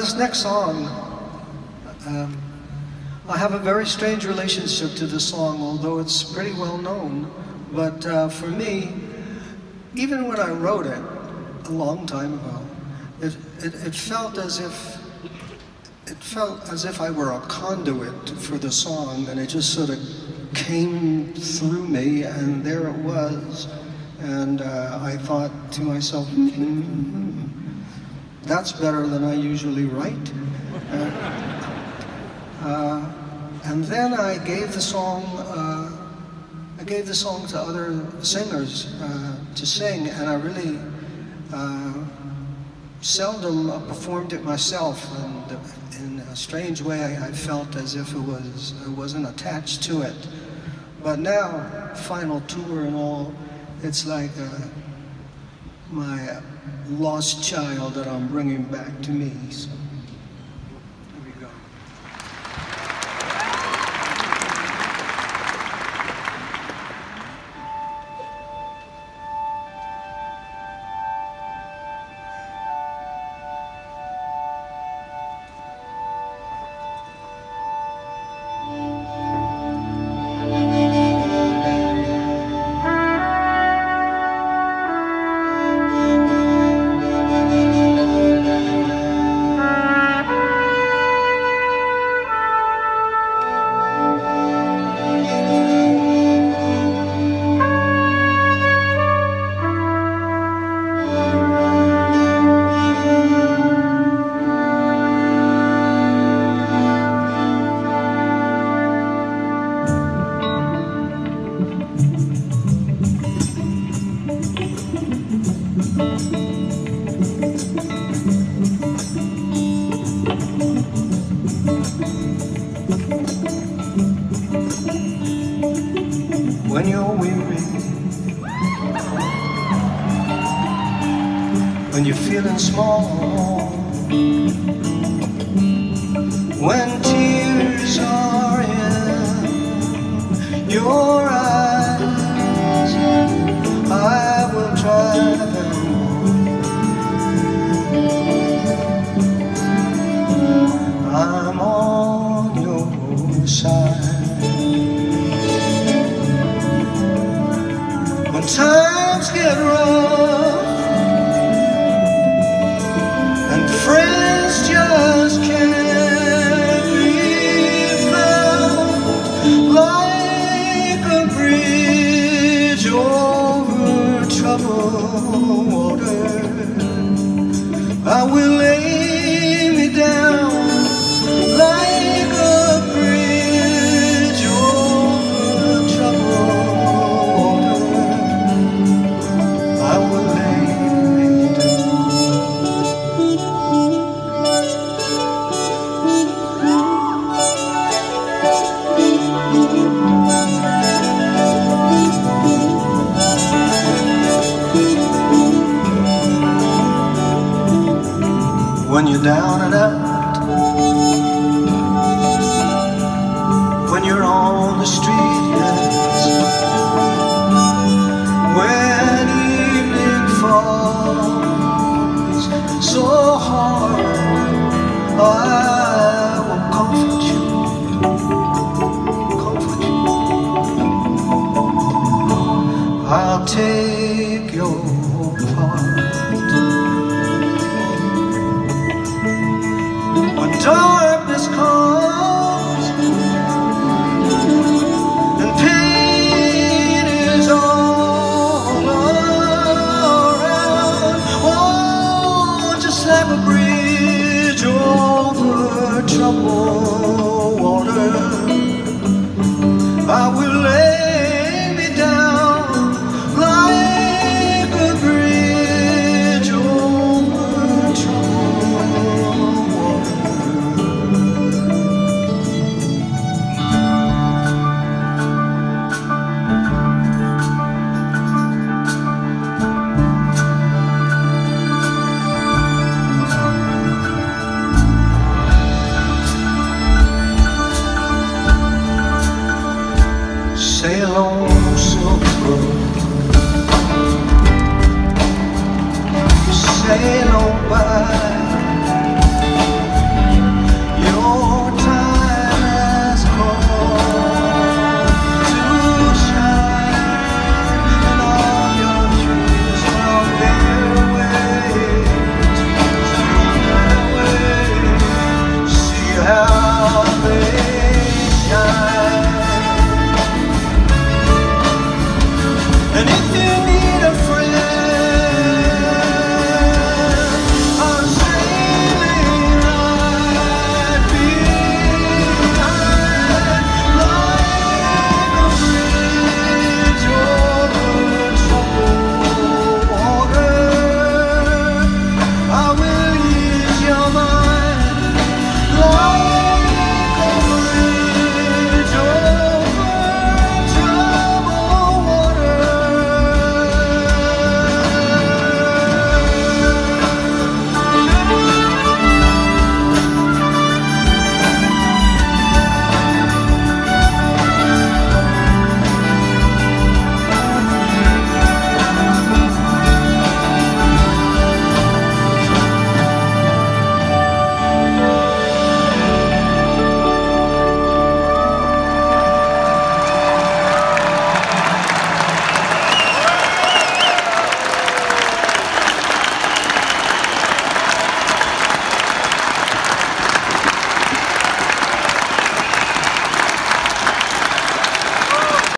this next song, I have a very strange relationship to this song, although it's pretty well known. But for me, even when I wrote it a long time ago, it felt as if I were a conduit for the song, and it just sort of came through me, and there it was. And I thought to myself, that's better than I usually write. And then I gave the song to other singers to sing, and I really seldom performed it myself. And in a strange way, I felt as if I wasn't attached to it. But now, final tour and all, it's like my lost child that I'm bringing back to me. So, here we go. When you're weary, when you're feeling small, when tears are in your eyes, I will dry them. I'm on your side. When times get rough and friends just can't be found, like a bridge over troubled water, I will lay me down like a bridge over troubled. When you're down and out, when you're on the streets, when evening falls so hard, I will comfort you, I'll take your part. When darkness comes and pain is all around, oh, just like a bridge over troubled water, I will lay me down like a bridge over troubled water. Sail on, Silk Road, sail on by.